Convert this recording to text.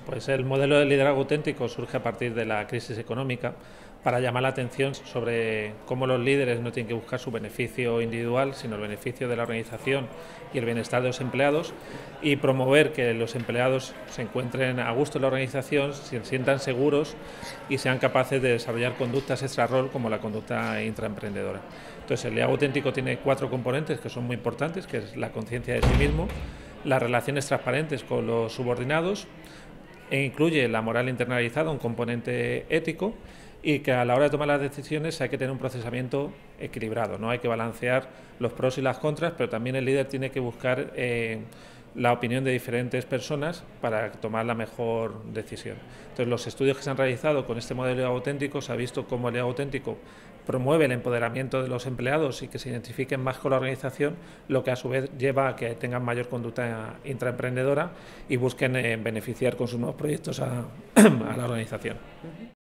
Pues el modelo de liderazgo auténtico surge a partir de la crisis económica para llamar la atención sobre cómo los líderes no tienen que buscar su beneficio individual, sino el beneficio de la organización y el bienestar de los empleados, y promover que los empleados se encuentren a gusto en la organización, se sientan seguros y sean capaces de desarrollar conductas extra rol como la conducta intraemprendedora. Entonces, el liderazgo auténtico tiene 4 componentes que son muy importantes, que es la conciencia de sí mismo, las relaciones transparentes con los subordinados, e incluye la moral internalizada, un componente ético, y que a la hora de tomar las decisiones hay que tener un procesamiento equilibrado, ¿no? Hay que balancear los pros y las contras, pero también el líder tiene que buscar la opinión de diferentes personas para tomar la mejor decisión. Entonces, los estudios que se han realizado con este modelo auténtico se ha visto cómo el liderazgo auténtico promueve el empoderamiento de los empleados y que se identifiquen más con la organización, lo que a su vez lleva a que tengan mayor conducta intraemprendedora y busquen beneficiar con sus nuevos proyectos a la organización.